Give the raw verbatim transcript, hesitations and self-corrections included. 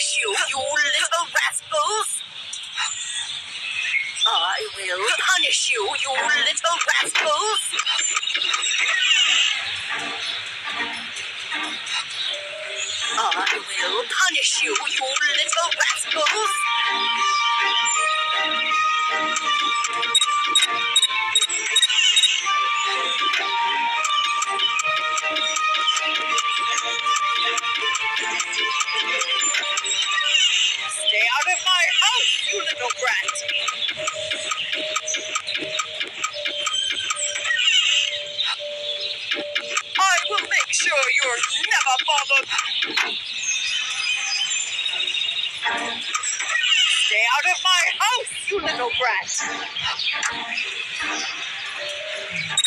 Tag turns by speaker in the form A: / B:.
A: punish you, you little rascals! I will punish you, you little rascals! I will punish you, you little rascals! Stay out of my house, you little brat! I will make sure you're never bothered! Stay out of my house, you little brat!